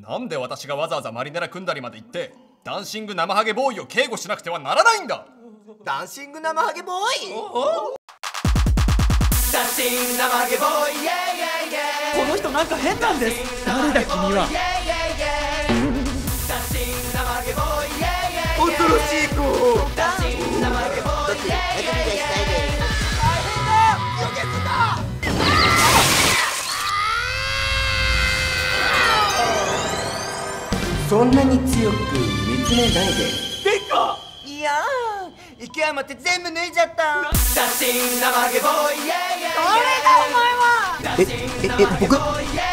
なんで私がわざわざマリネラ組んだりまで行ってダンシング生ハゲボーイを警護しなくてはならないんだ。 ダンシング生ハゲボーイ、 ダンシング生ハゲボーイ、イエイイエイイエイ。 この人なんか変なんです。誰だ君は。 ダンシング生ハゲボーイ、イエイイエイイエイ。 恐ろしい子。 ダンシング生ハゲボーイ、イエイイエイイエイ。 大変だ、予決だ。そんなに強く見つめないで。 でっか。 いやー、勢い余って全部脱いじゃった。 ダンシング生ハゲボーイ、イエイイエイイエイ。 誰だお前は。僕